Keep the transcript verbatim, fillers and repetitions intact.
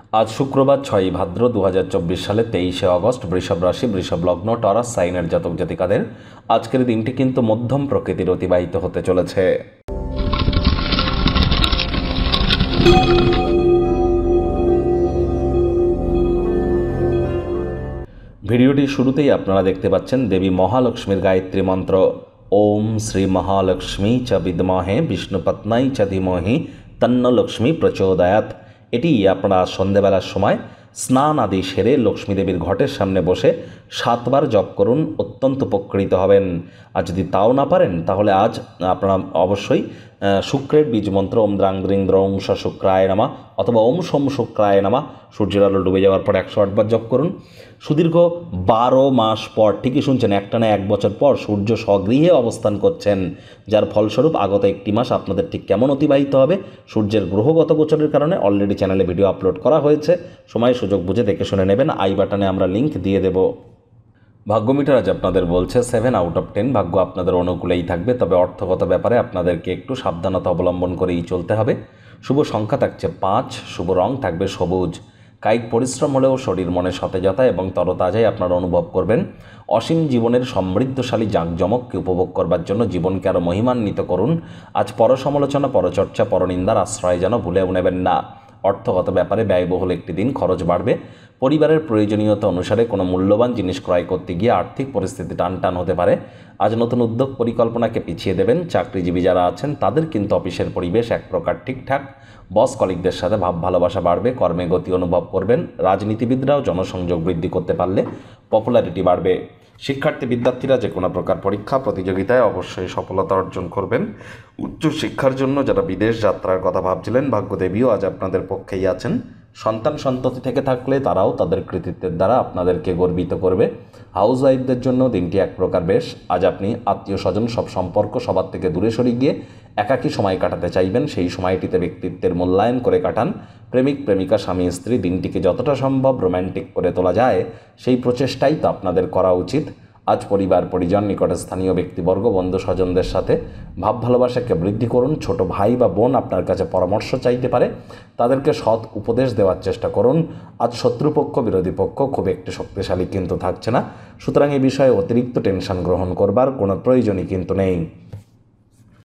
আজ শুক্রবার ছয়ই ভাদ্র দু হাজার চব্বিশ সালে তেইশে অগস্ট, বৃষভ রাশি, বৃষভ লগ্ন, টরাস সাইনের জাতক জাতিকাদের আজকের দিনটি কিন্তু মধ্যম প্রকৃতির অতিবাহিত হতে চলেছে। ভিডিওটি শুরুতেই আপনারা দেখতে পাচ্ছেন দেবী মহালক্ষ্মীর গায়ত্রী মন্ত্র ওম শ্রী মহালক্ষ্মী চ বিদ্মহে বিষ্ণুপত্নাই চ ধীমহি তন্ন লক্ষ্মী প্রচোদয়াৎ। এটি আপনারা সন্ধেবেলার সময় স্নান আদি সেরে লক্ষ্মী দেবীর ঘটের সামনে বসে সাতবার জপ করুন, অত্যন্ত উপকৃত হবেন। আর যদি তাও না পারেন তাহলে আজ আপনারা অবশ্যই শুক্রের বীজ মন্ত্র ওম দ্রাং দ্রিং দ্রং স শুক্রায় নামা অথবা ওম সোম শুক্রায় নামা সূর্যের আলো ডুবে যাওয়ার পর একশো আটবার জপ করুন। সুদীর্ঘ বারো মাস পর, ঠিকই শুনছেন, একটা না এক বছর পর সূর্য স্বগৃহে অবস্থান করছেন, যার ফলস্বরূপ আগত একটি মাস আপনাদের ঠিক কেমন অতিবাহিত হবে সূর্যের গ্রহগত গোচরের কারণে অলরেডি চ্যানেলে ভিডিও আপলোড করা হয়েছে। সময় সুযোগ বুঝে দেখে শুনে নেবেন। আই বাটনে আমরা লিঙ্ক দিয়ে দেব। ভাগ্যমিটার আজ আপনাদের বলছে সেভেন আউট অফ টেন। ভাগ্য আপনাদের অনুকূলেই থাকবে, তবে অর্থগত ব্যাপারে আপনাদেরকে একটু সাবধানতা অবলম্বন করেই চলতে হবে। শুভ সংখ্যা থাকছে পাঁচ, শুভ রং থাকবে সবুজ। কায়িক পরিশ্রম হলেও শরীর মনে সতেজতা এবং তরতাজাই আপনারা অনুভব করবেন। অসীম জীবনের সমৃদ্ধশালী জাঁকজমককে উপভোগ করবার জন্য জীবনকে আরও মহিমান্বিত করুন। আজ পরসমালোচনা, পরচর্চা, পরনিন্দার আশ্রয় যেন ভুলেও নেবেন না। অর্থগত ব্যাপারে ব্যয়বহুল একটি দিন, খরচ বাড়বে। পরিবারের প্রয়োজনীয়তা অনুসারে কোনো মূল্যবান জিনিস ক্রয় করতে গিয়ে আর্থিক পরিস্থিতি টানটান হতে পারে। আজ নতুন উদ্যোগ পরিকল্পনাকে পিছিয়ে দেবেন। চাকরিজীবী যারা আছেন তাদের কিন্তু অফিসের পরিবেশ এক প্রকার ঠিকঠাক। বস কলিগদের সাথে ভাব ভালোবাসা বাড়বে, কর্মে গতি অনুভব করবেন। রাজনীতিবিদরাও জনসংযোগ বৃদ্ধি করতে পারলে পপুলারিটি বাড়বে। শিক্ষার্থী বিদ্যার্থীরা যে কোনো প্রকার পরীক্ষা প্রতিযোগিতায় অবশ্যই সফলতা অর্জন করবেন। উচ্চ শিক্ষার জন্য যারা বিদেশ যাত্রার কথা ভাবছিলেন, ভাগ্যদেবীও আজ আপনাদের পক্ষেই আছেন। সন্তান সন্ততি থেকে থাকলে তারাও তাদের কৃতিত্বের দ্বারা আপনাদেরকে গর্বিত করবে। হাউস ওয়াইফদের জন্য দিনটি এক প্রকার বেশ। আজ আপনি আত্মীয় স্বজন, সব সম্পর্ক সবার থেকে দূরে সরে গিয়ে একাকী সময় কাটাতে চাইবেন। সেই সময়টিতে ব্যক্তিত্বের মূল্যায়ন করে কাটান। প্রেমিক প্রেমিকা, স্বামী স্ত্রী দিনটিকে যতটা সম্ভব রোম্যান্টিক করে তোলা যায় সেই প্রচেষ্টাই তো আপনাদের করা উচিত। আজ পরিবার পরিজন, নিকটস্থানীয় ব্যক্তিবর্গ, বন্ধু স্বজনদের সাথে ভাব ভালোবাসাকে বৃদ্ধি করুন। ছোট ভাই বা বোন আপনার কাছে পরামর্শ চাইতে পারে, তাদেরকে সৎ উপদেশ দেওয়ার চেষ্টা করুন। আজ শত্রুপক্ষ, বিরোধী পক্ষ খুব একটি শক্তিশালী কিন্তু থাকছে না, সুতরাং এই বিষয়ে অতিরিক্ত টেনশন গ্রহণ করবার কোনো প্রয়োজনই কিন্তু নেই।